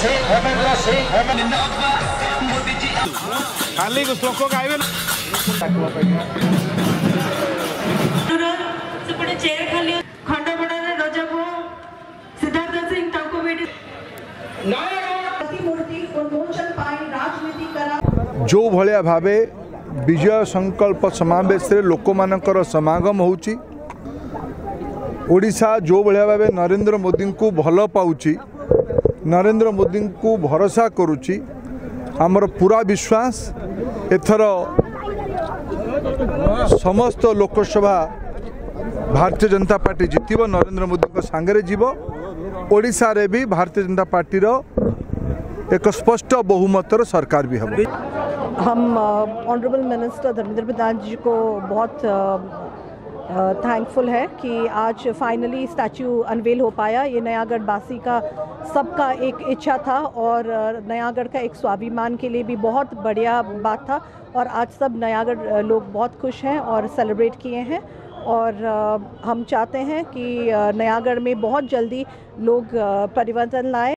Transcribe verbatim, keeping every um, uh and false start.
सिंह हेमेंद्र सिंह खाली कुछ लोग गाइबे सेपटे चेयर खाली खंडपड़ार रजापु सिद्धार्थ सिंह ताको बेटी प्रतिमूर्ति उन्मोचन पाई राजनीति करा जो भलिया भावे विजय संकल्प समावेश रे लोक मानकर समागम होउची ओडिशा जो भलिया भावे नरेंद्र मोदी को भल पाउची नरेंद्र मोदी को भरोसा करुची आमर पूरा विश्वास एथर समस्त लोकसभा भारतीय जनता पार्टी जितब नरेंद्र मोदी सांगे जीव ओडिशा रे भी भारतीय जनता पार्टी रो एक स्पष्ट बहुमतर सरकार भी हम हम ऑनरेबल मिनिस्टर धर्मेंद्र प्रधान जी को बहुत थैंकफुल है कि आज फाइनली स्टैचू अनवेल हो पाया। ये नयागढ़ बासी का सबका एक इच्छा था और नयागढ़ का एक स्वाभिमान के लिए भी बहुत बढ़िया बात था और आज सब नयागढ़ लोग बहुत खुश हैं और सेलिब्रेट किए हैं और हम चाहते हैं कि नयागढ़ में बहुत जल्दी लोग परिवर्तन लाए।